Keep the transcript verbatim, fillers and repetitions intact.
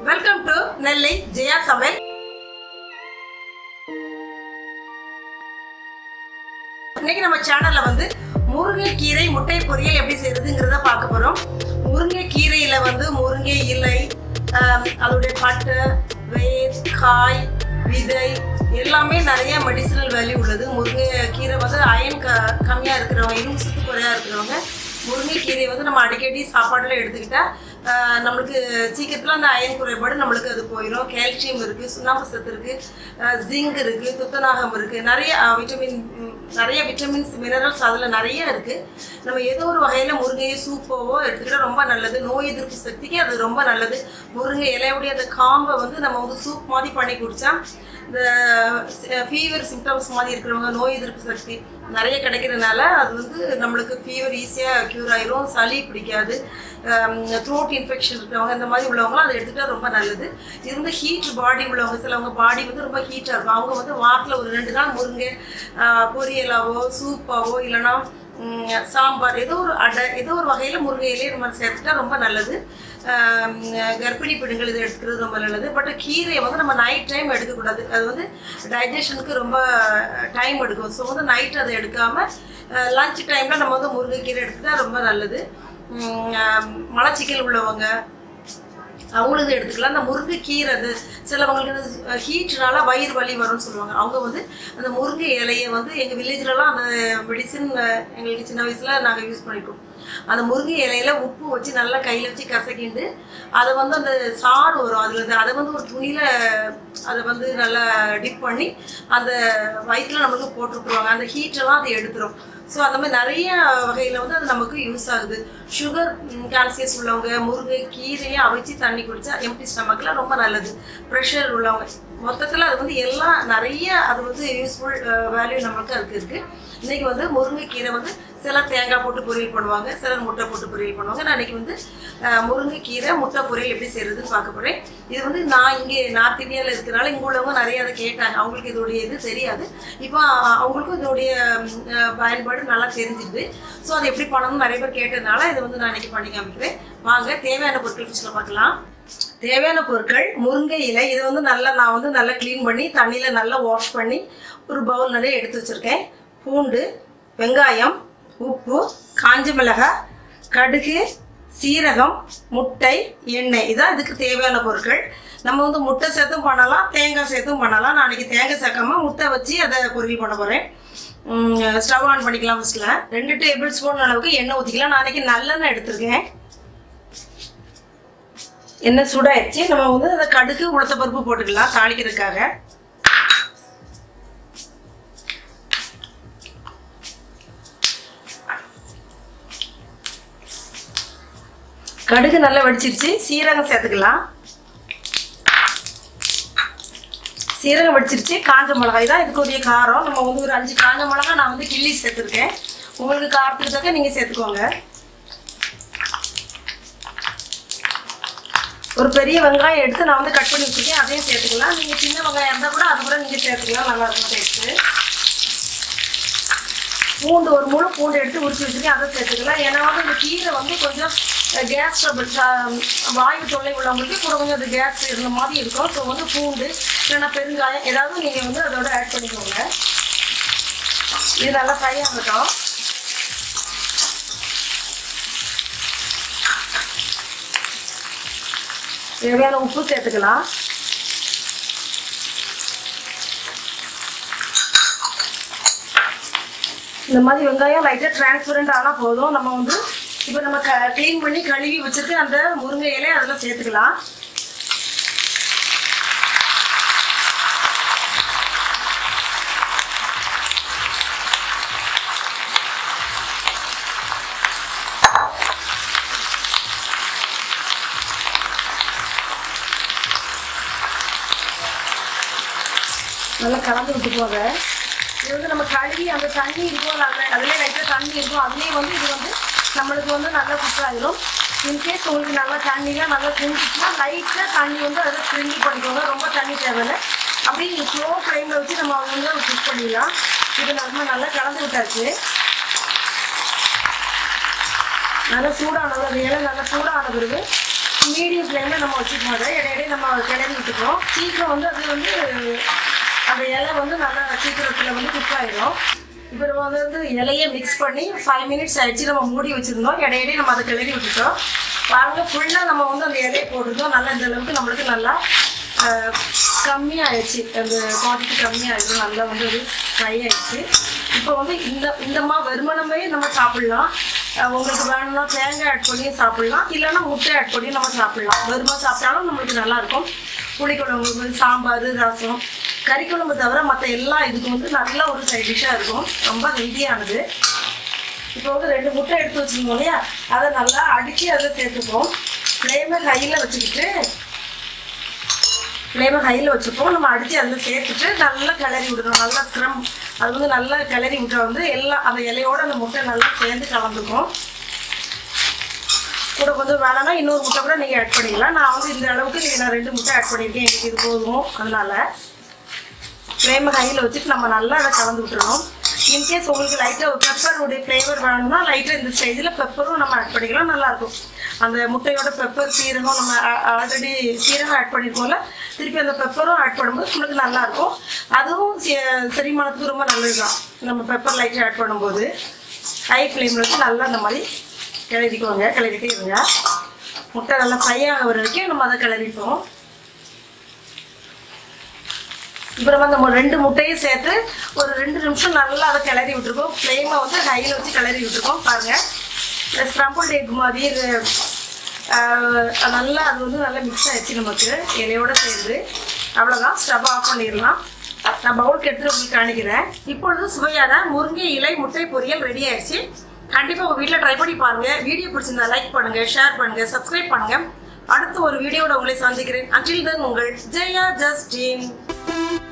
Welcome to Nelly Jaya Samayal. இன்னைக்கு நம்ம சேனல்ல வந்து முருங்கைக்கீரை முட்டை பொரியல் எப்படி செய்யறதுங்கறத பார்க்க போறோம். முருங்கைக்கீரையில வந்து முருங்கை இலை, அதோட பட்டை, வேர், காய், விதை எல்லாமே நிறைய மெடிசினல் வேல்யூ உள்ளது. முருங்கைக்கீரை வந்து அயன் கம்மியா இருக்கிறவங்க, இரும்பு சத்து குறையா இருக்கிறவங்க முருங்கைக்கீரை வந்து நம்ம அடிக்கடி சாப்பாடுல எடுத்துக்கிட்டா நம்மளுக்கு சீக்கிரத்தில் அந்த அயன் குறைபாடு நம்மளுக்கு அது போயிடும். கால்சியம் இருக்குது, சுண்ணாம்பு சத்து இருக்குது, ஜிங்க் இருக்குது, துத்தநாகம் இருக்குது, நிறைய விட்டமின் நிறைய விட்டமின்ஸ் மினரல்ஸ் அதில் நிறைய இருக்குது. நம்ம ஏதோ ஒரு வகையில் முருங்கையை சூப்பாவோ எடுத்துக்கிட்டால் ரொம்ப நல்லது. நோய் எதிர்ப்பு சக்திக்கு அது ரொம்ப நல்லது. முருங்கை இலையுடைய அந்த காம்பை வந்து நம்ம வந்து சூப் மாதிரி பண்ணி குடித்தா இந்த ஃபீவர் சிம்டம்ஸ் மாதிரி இருக்கிறவங்க நோய் எதிர்ப்பு சக்தி நிறைய கிடைக்கிறதுனால அது வந்து நம்மளுக்கு ஃபீவர் ஈஸியாக க்யூர் ஆயிரும். சளி பிடிக்காது, த்ரோட் இன்ஃபெக்ஷன் இருக்கிறவங்க இந்த மாதிரி உள்ளவங்களாம் அதை எடுத்துக்கிட்டால் ரொம்ப நல்லது. இது வந்து ஹீட் பாடி உள்ளவங்க, சிலவங்க பாடி வந்து ரொம்ப ஹீட்டாக இருக்கும், அவங்க வந்து வாரத்தில் ஒரு ரெண்டு நாள் முருங்கை பொரியலாவோ சூப்பாவோ இல்லைனா சாம்பார் ஏதோ ஒரு அடை ஏதோ ஒரு வகையில் முருங்கை இலையை நம்ம சேர்த்துட்டா ரொம்ப நல்லது. கர்ப்பிணி பெண்கள் இதை எடுத்துக்கிறது ரொம்ப நல்லது. பட் கீரையை வந்து நம்ம நைட் டைம் எடுக்கக்கூடாது, அது வந்து டைஜஷனுக்கு ரொம்ப டைம் எடுக்கும். ஸோ வந்து நைட் அதை எடுக்காமல் லஞ்ச் டைமில் நம்ம வந்து முருங்கைக்கீரை எடுத்துக்கிட்டால் ரொம்ப நல்லது. மலச்சிக்கல் உள்ளவங்க அவங்களும் இதை எடுத்துக்கலாம். அந்த முருங்கைக்கீரை அது சிலவங்களுக்கு ஹீட்னால வயிறு வலி வரும்னு சொல்லுவாங்க. அவங்க வந்து அந்த முருங்கை இலையை வந்து எங்கள் வில்லேஜ்லலாம் அந்த மெடிசின் எங்களுக்கு சின்ன வயசில் நாங்கள் யூஸ் பண்ணிக்கோம். அந்த முருங்கை இலையில உப்பு வச்சு நல்லா கையில் வச்சு கசக்கிண்டு அதை வந்து அந்த சாறு வரும் அதில், அதை வந்து ஒரு துணியில் அதை வந்து நல்லா டிப் பண்ணி அந்த வயிற்றில் நம்மளுக்கு போட்டுருக்குருவாங்க. அந்த ஹீட்டெல்லாம் அதை எடுத்துரும். ஸோ அந்த மாதிரி நிறைய வகையில் வந்து அது நமக்கு யூஸ் ஆகுது. சுகர் கால்சியஸ் உள்ளவங்க முருங்கை கீரையை அவிச்சு தண்ணி குடித்தா எம்டி ஸ்டமக்கில் ரொம்ப நல்லது. ப்ரெஷர் உள்ளவங்க மொத்தத்தில் அது வந்து எல்லாம் நிறைய அது வந்து யூஸ்ஃபுல் வேல்யூ நம்மளுக்கு அதுக்கு இருக்குது. இன்றைக்கி வந்து முருங்கைக்கீரை வந்து சிலர் தேங்காய் போட்டு பொரியல் பண்ணுவாங்க, சிலர் முட்டை போட்டு பொரியல் பண்ணுவாங்க. நான் இன்றைக்கி வந்து முருங்கைக்கீரை முட்டை பொரியல் எப்படி செய்கிறதுன்னு பார்க்க போகிறேன். இது வந்து நான் இங்கே நார்த் இந்தியாவில் இருக்கிறனால இங்கே உள்ளவங்க நிறைய அதை கேட்டாங்க, அவங்களுக்கு இதோடைய இது தெரியாது. இப்போ அவங்களுக்கும் இதோடைய பயன்பாடு நல்லா தெரிஞ்சுது. ஸோ அது எப்படி பண்ணணும்னு நிறைய பேர் கேட்டதுனால இதை வந்து நான் இன்றைக்கி பண்ணி காமிக்கிறேன். வாங்க தேவையான பொருட்கள் ஃபஸ்ட்டில் பார்க்கலாம். தேவையான பொருட்கள் முருங்கை இலை, இதை வந்து நல்லா நான் வந்து நல்லா க்ளீன் பண்ணி தண்ணியில் நல்லா வாஷ் பண்ணி ஒரு பவுல் நிறைய எடுத்து வச்சுருக்கேன். பூண்டு, வெங்காயம், உப்பு, காஞ்ச மிளகாய், கடுகு, சீரகம், முட்டை, எண்ணெய், இதான் இதுக்கு தேவையான பொருட்கள். நம்ம வந்து முட்டை சேர்த்தும் பண்ணலாம், தேங்காய் சேர்த்தும் பண்ணலாம். நான் அன்றைக்கி தேங்காய் சேர்க்காம முட்டை வச்சு அதை பொரியல் பண்ண போகிறேன். ஸ்டவ் ஆன் பண்ணிக்கலாம். ஃபஸ்ட்டில் ரெண்டு டேபிள் ஸ்பூன் அளவுக்கு எண்ணெய் ஊற்றிக்கலாம். நான் அன்றைக்கி நல்லெண்ணெய் எடுத்துருக்கேன். எண்ணெய் சூடாகிடுச்சு. நம்ம வந்து அந்த கடுகு உளுத்தப்பருப்பு போட்டுக்கலாம் தாளிக்கிறதுக்காக. கடுகு நல்லா வெடிச்சிருச்சு. சீரகம் சேர்த்துக்கலாம். சீரகம் வெடிச்சிருச்சு. காஞ்ச மிளகாய் தான் இதுக்குரிய காரம். நம்ம வந்து ஒரு அஞ்சு காஞ்ச மிளகாய் நான் வந்து கிள்ளி சேர்த்துருக்கேன். உங்களுக்கு காரத்துக்கு தக்க நீங்கள் சேர்த்துக்கோங்க. ஒரு பெரிய வெங்காயம் எடுத்து நான் வந்து கட் பண்ணி வச்சுருக்கேன், அதையும் சேர்த்துக்கலாம். நீங்கள் சின்ன வெங்காயம் இருந்தால் கூட அது கூட நீங்கள் சேர்த்துக்கலாம், நல்லாயிருக்கும் டேஸ்ட்டு. பூண்டு ஒரு முழு பூண்டு எடுத்து உரிச்சு வச்சுருக்கேன், அதை சேர்த்துக்கலாம். ஏன்னா வந்து இந்த கீரை வந்து கொஞ்சம் கேஸ் ட்ரபிள் வாயு தொல்லை உள்ளவங்களுக்கு கூட கொஞ்சம் அது கேஸ் இருந்த மாதிரி இருக்கும். ஸோ வந்து பூண்டு இல்லைன்னா பெருங்காயம் ஏதாவது நீங்கள் வந்து அதோட ஆட் பண்ணிக்கோங்க. இது நல்லா ஃப்ரை ஆகட்டும். தேவையான உப்பு சேர்த்துக்கலாம். இந்த மாதிரி வெங்காயம் லைட்டாக டிரான்ஸ்பரண்ட் ஆனால் போதும். நம்ம வந்து இப்போ நம்ம க க்ளீன் பண்ணி கழுவி வச்சுட்டு அந்த முருங்கை இலையை அதில் சேர்த்துக்கலாம். நல்லா கலந்து விட்டுக்குவாங்க. இது வந்து நம்ம கழுவி அந்த தண்ணி இருக்கும், அதுலேயே லைட்டாக தண்ணி இருக்கும், அதுலேயே வந்து இது வந்து நம்மளுக்கு வந்து நல்லா குக் ஆகிடும். இன்கேஸ் உங்களுக்கு நல்லா தண்ணிலாம் நல்லா செஞ்சுச்சுன்னா லைட்டாக தண்ணி வந்து அதில் ஸ்ப்ரிங்கிள் பண்ணிக்கோங்க. ரொம்ப தண்ணி தேவையில்லை. அப்படி ஸ்லோ ஃப்ளேமில் வச்சு நம்ம வந்து குக் பண்ணிடலாம். இது நம்ம நல்லா கலந்து விட்டாச்சு. நல்லா சூடானது, அது இலை நல்லா சூடான பிறகு மீடியம் ஃப்ளேமில் நம்ம வச்சுக்கோங்க. இடையிடையே நம்ம கிளறி விட்டுக்கிறோம். சீக்கிரம் வந்து அது வந்து அந்த இலை வந்து நல்லா சீக்கிரத்தில் வந்து குக் ஆகிடும். இப்போ நம்ம வந்து இலையை மிக்ஸ் பண்ணி ஃபைவ் மினிட்ஸ் ஆகிடுச்சு. நம்ம மூடி வச்சுருந்தோம். இடையிடையே நம்ம அதை கிளறி விட்டுட்டோம். பாருங்கள், ஃபுல்லாக நம்ம வந்து அந்த இலையை போட்டுருந்தோம். நல்லா இந்த அளவுக்கு நம்மளுக்கு நல்லா கம்மியாகிடுச்சு. அந்த குவான்டிட்டி கம்மியாகிடும். நல்லா வந்து அது ஃப்ரை ஆகிடுச்சு. இப்போ வந்து இந்த இந்தமா வெறுமனமே நம்ம சாப்பிட்லாம். உங்களுக்கு வேணும்னா தேங்காய் ஆட் பண்ணியும் சாப்பிட்லாம், இல்லைன்னா முட்டை ஆட் பண்ணியும் நம்ம சாப்பிட்லாம். வெறுமை சாப்பிட்டாலும் நம்மளுக்கு நல்லாயிருக்கும். புளிக்குழம்பு, சாம்பார், ரசம், கறி குழம்பு தவிர மற்ற எல்லா இதுக்கும் வந்து நல்ல ஒரு சைட் டிஷ்ஷாக இருக்கும். ரொம்ப ஹெல்த்தியானது. இப்போ வந்து ரெண்டு முட்டை எடுத்து வச்சுருந்தோம் இல்லையா, அதை நல்லா அடித்து அதை சேர்த்துப்போம். ஃப்ளேமை ஹையில் வச்சுக்கிட்டு ஃப்ளேமை ஹையில் வச்சுப்போம். நம்ம அடித்து அதில் சேர்த்துட்டு நல்லா கிளறி விடணும். நல்லா ஸ்க்ரம் அது வந்து நல்லா கிளறி விட்டால் வந்து எல்லாம் அந்த இலையோடு அந்த முட்டை நல்லா சேர்ந்து கலந்துக்கும். கூட கொஞ்சம் வேணாம்னா இன்னொரு முட்டை கூட நீங்கள் ஆட் பண்ணிக்கலாம். நான் வந்து இந்த அளவுக்கு நீங்கள் நான் ரெண்டு முட்டை ஆட் பண்ணியிருக்கேன். எனக்கு இது போதும். அதனால் ஃப்ளேமை ஹையில் வச்சுட்டு நம்ம நல்லா அதை கலந்து விட்டுறணும். இன்கேஸ் உங்களுக்கு லைட்டாக ஒரு பெப்பருடைய ஃப்ளேவர் வேணும்னா லைட்டாக இந்த ஸ்டேஜில் பெப்பரும் நம்ம ஆட் பண்ணிக்கலாம். நல்லாயிருக்கும். அந்த முட்டையோட பெப்பர், சீரகம், நம்ம ஆல்ரெடி சீரகம் ஆட் பண்ணியிருக்கோம்ல, திருப்பி அந்த பெப்பரும் ஆட் பண்ணும்போது உங்களுக்கு நல்லாயிருக்கும். அதுவும் செரிமானத்துக்கு ரொம்ப நல்லது தான். நம்ம பெப்பர் லைட்டாக ஆட் பண்ணும்போது ஹை ஃப்ளேமில் வச்சு நல்லா இந்த மாதிரி கிளறிக்குவோங்க. கிளறிட்டே இருங்க. முட்டை நல்லா ஃப்ரை ஆக வரைக்கும் நம்ம அதை கிளறிப்போம். இப்போ நம்ம அந்த ரெண்டு முட்டையும் சேர்த்து ஒரு ரெண்டு நிமிஷம் நல்லா அதை கிளறி விட்டுருக்கோம். ஃப்ளேமை வந்து ஹையில் வச்சு கிளறி விட்டுருக்கோம். பாருங்கள், இந்த ஸ்க்ரம்பிள்ட் எக் மாதிரி நல்லா அது வந்து நல்லா மிக்ஸ் ஆகிடுச்சு நமக்கு இலையோடு சேர்ந்து. அவ்வளோதான், ஸ்டவ் ஆஃப் பண்ணிடலாம். நான் பவுலுக்கு எடுத்துகிட்டு உங்களுக்கு காணிக்கிறேன். இப்பொழுது சுவையான முருங்கை இலை முட்டை பொரியல் ரெடி ஆயிடுச்சு. கண்டிப்பாக உங்கள் வீட்டில் ட்ரை பண்ணி பாருங்கள். வீடியோ பிடிச்சிருந்தா லைக் பண்ணுங்கள், ஷேர் பண்ணுங்கள், சப்ஸ்கிரைப் பண்ணுங்கள். அடுத்த ஒரு வீடியோட உங்களை சந்திக்கிறேன். அன்டில் தென் உங்கள் ஜெயா ஜஸ்டின்.